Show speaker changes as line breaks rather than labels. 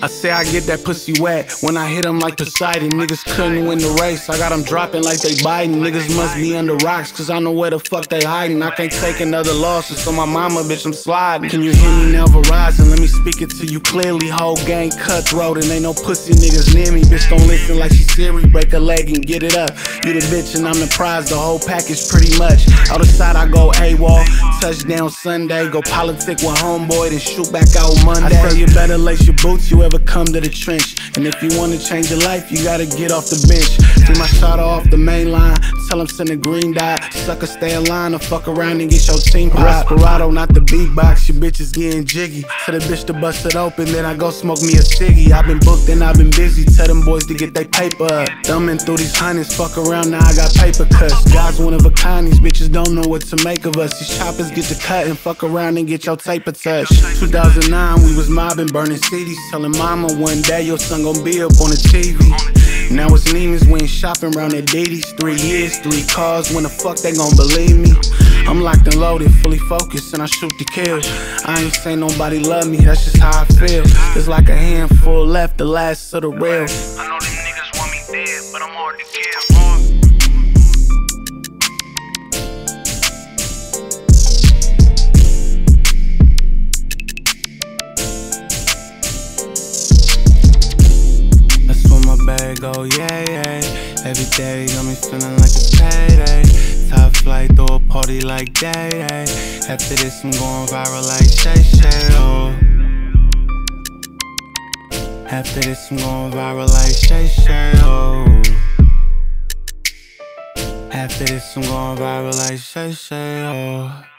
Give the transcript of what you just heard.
I say I get that pussy wet when I hit them like Poseidon. Niggas couldn't win the race, I got them dropping like they Biden. Niggas must be under rocks, cause I know where the fuck they hiding. I can't take another loss, so my mama, bitch, I'm sliding. Can you hear me now, Verizon? Let me speak it to you clearly. Whole gang cutthroat and ain't no pussy niggas near me. Bitch, don't listen like she Siri, break a leg and get it up. You the bitch and I'm the prize, the whole package pretty much. Other side I go AWOL, touchdown Sunday. Go politic with homeboy, then shoot back out Monday. I say you better lace your boots, you ever come to the trench. And if you wanna change your life, you gotta get off the bench. See my shot off the main line, tell him send a green dot. Sucker stay in line or fuck around and get your team pop. Respirado, not the beatbox, your bitch is getting jiggy. Tell the bitch to bust it open, then I go smoke me a ciggy. I been booked and I been busy, tell them boys to get they paper up. Thumbing through these hundreds, fuck around, now I got paper cuts. Guys one of a kind, these bitches don't know what to make of us. These choppers get to cut and fuck around and get your tape touch. 2009, we was mobbing, burning cities, telling mama one day your son gon' be up on the TV. Now it's Neiman's, we ain't shopping round at Diddy's. 3 years, 3 cars, when the fuck they gon' believe me? I'm locked and loaded, fully focused, and I shoot to kill. I ain't say nobody love me, that's just how I feel. It's like a handful left, the last of the real.
I know them niggas want me dead, but I'm hard to kill.
Bag go, yeah. Every day got me feeling like it's payday. Top flight, throw a party like day. After this, I'm going viral like Shay, oh. After this, I'm going viral like Shay, oh. After this, I'm going viral like Shay, oh.